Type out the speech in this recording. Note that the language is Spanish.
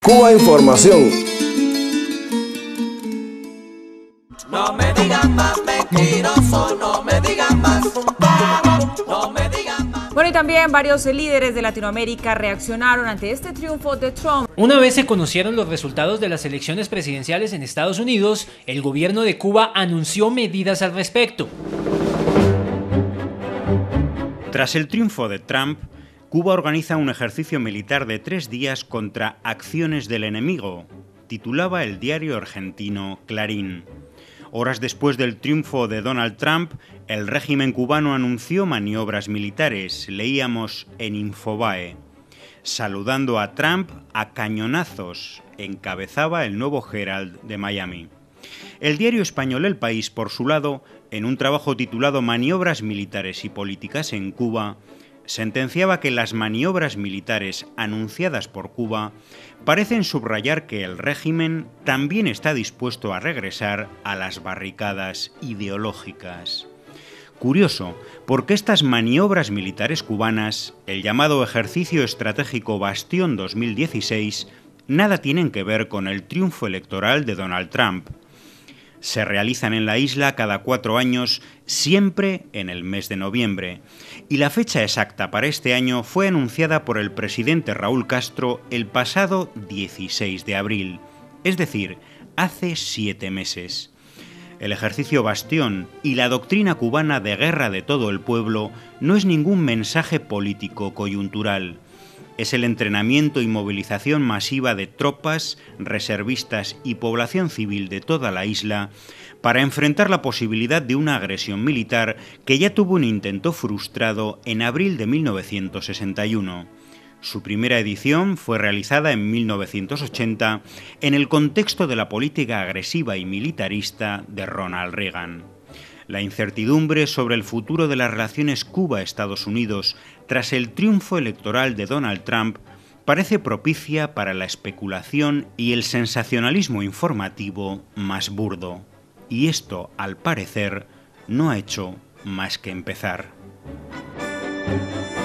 Cuba Información. No me digan más mentiroso, no me digan más, no me digan más. Bueno, y también varios líderes de Latinoamérica reaccionaron ante este triunfo de Trump. Una vez se conocieron los resultados de las elecciones presidenciales en Estados Unidos, el gobierno de Cuba anunció medidas al respecto. Tras el triunfo de Trump, Cuba organiza un ejercicio militar de 3 días contra acciones del enemigo, titulaba el diario argentino Clarín. Horas después del triunfo de Donald Trump, el régimen cubano anunció maniobras militares, leíamos en Infobae. Saludando a Trump a cañonazos, encabezaba el nuevo Herald de Miami. El diario español El País, por su lado, en un trabajo titulado Maniobras militares y políticas en Cuba, sentenciaba que las maniobras militares anunciadas por Cuba parecen subrayar que el régimen también está dispuesto a regresar a las barricadas ideológicas. Curioso, porque estas maniobras militares cubanas, el llamado Ejercicio Estratégico Bastión 2016, nada tienen que ver con el triunfo electoral de Donald Trump. Se realizan en la isla cada 4 años, siempre en el mes de noviembre, y la fecha exacta para este año fue anunciada por el presidente Raúl Castro el pasado 16 de abril, es decir, hace 7 meses. El ejercicio Bastión y la doctrina cubana de guerra de todo el pueblo no es ningún mensaje político coyuntural. Es el entrenamiento y movilización masiva de tropas, reservistas y población civil de toda la isla para enfrentar la posibilidad de una agresión militar que ya tuvo un intento frustrado en abril de 1961. Su primera edición fue realizada en 1980 en el contexto de la política agresiva y militarista de Ronald Reagan. La incertidumbre sobre el futuro de las relaciones Cuba-Estados Unidos tras el triunfo electoral de Donald Trump parece propicia para la especulación y el sensacionalismo informativo más burdo. Y esto, al parecer, no ha hecho más que empezar.